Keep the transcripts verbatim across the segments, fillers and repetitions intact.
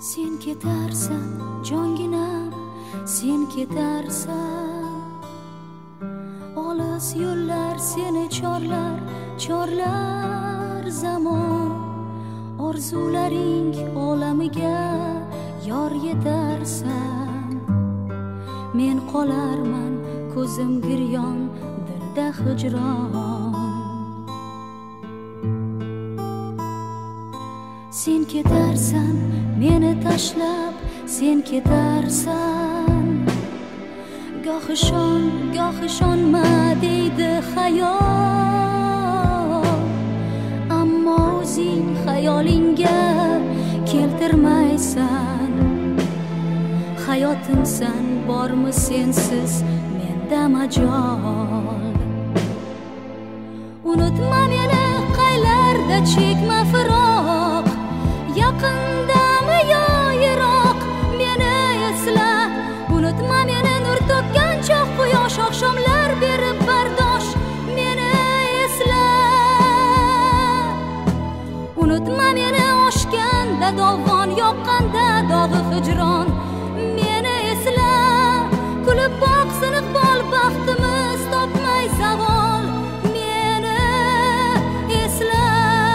Sen ketarsan jonginam, sen ketarsan. Olis yo'llar seni chorlar, chorlar zamon. Orzularing olamiga yor yetarsan. Men qolarman ko'zim giryon, dilda hijron. Sen ketarsan meni tashlab, sen ketarsan. Goh ishon, goh ishonma deydi xayol. Ammo o'zing xayolingga keltirmaysan. Hayotimsan, bormi sensiz menda majol. Unutma meni qaylarda, chekma firoq. Yaqindami yo yiroq, meni esla. Unutma meni nur to'kkan choq quyosh, oqshomlar berib bardosh, meni esla. Unutma meni oshganda dovon, yoqqanda dog'i hijron, meni esla. Kulib boq siniq bol, baxtimiz topmay zavol, meni esla.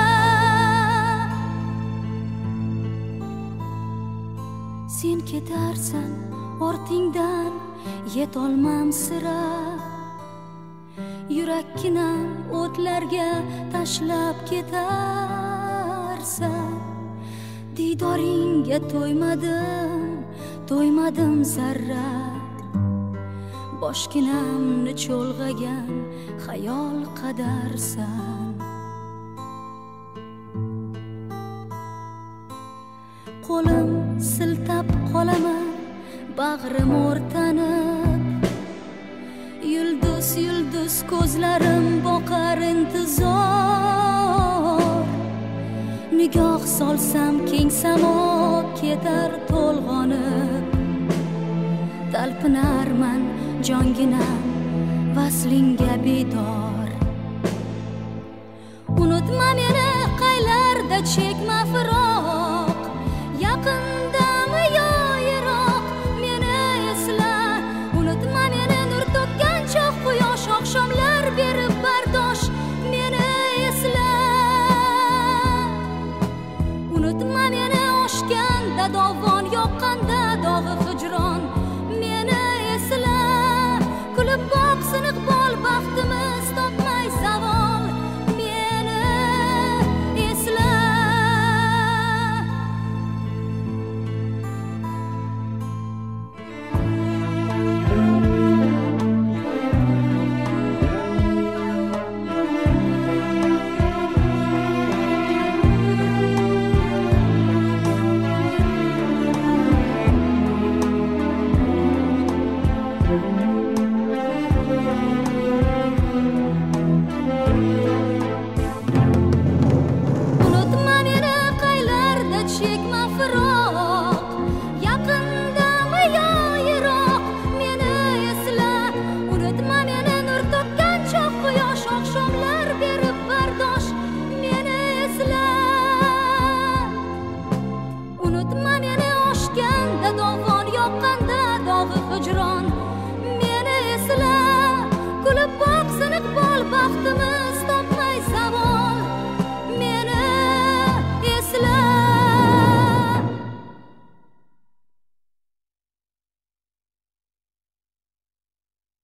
Sen ketarsan ortingdan yetolmam sira. Yurakkinam o'tlarga tashlab ketarsan. Diydoringga to'ymadim, to'ymadim zarra. Boshginamni cho'lg'agan xayol qadarsan. Qo'lim siltab qolaman, bag'rim o'rtanib. Yulduz yulduz ko'zlarim boqar intizor. Nigoh solsam keng samo ketar to'lg'onib. Talpinarman jonginam vaslingga bedor.